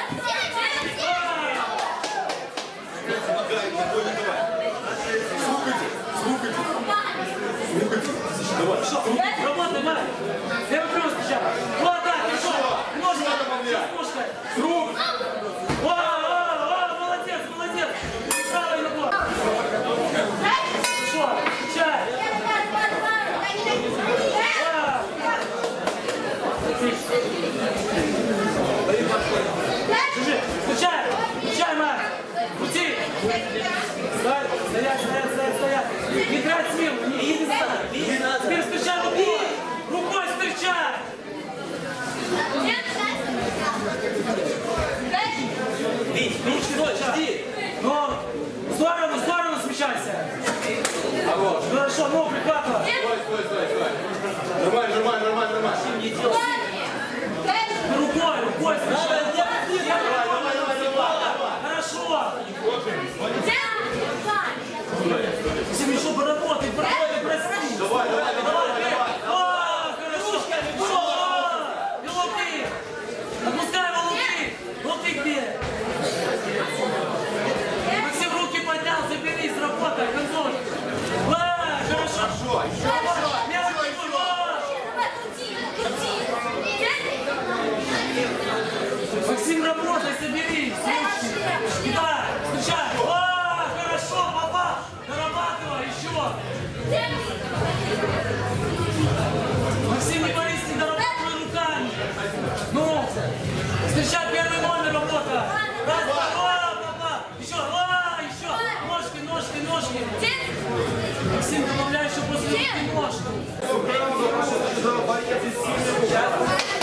Работай, Марк! Я выпрямил сначала! Вот так, хорошо! Ножка! Рук! Молодец, молодец! Правый ногой! Хорошо! Чай! Держи! Включай! Включай, Марк! Крути! Стоять! Не трать силу! Не надо! Теперь встречай рукой! Рукой встречай! Жди! Ну, в сторону смещайся! Хорошо, ну, прикатывай! Стой! Нормально! Рукой встречай! Хорошо! Если еще поработай, прости! Давай! Луки! Отпускай его луки! Луки где? Максим, руки поднял, заберись, работай, контроль! Хорошо! Максим, работай, соберись! Кидай! Встречай! Хорошо, попал! Дорабатывай, еще! Максим, не борись, не дорабатывай руками! Ну! Встречай первый номер, работа! Раз, два, попал! Еще! Ножки! Максим, добавляй еще после руки ножки!